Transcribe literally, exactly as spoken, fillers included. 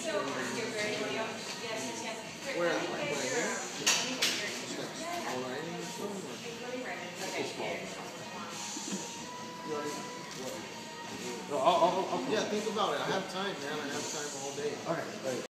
Where at? Like right here? All right. You already, what? No, I'll, I'll, I'll, Yeah, think about it. I have time, man. I have time all day. okay.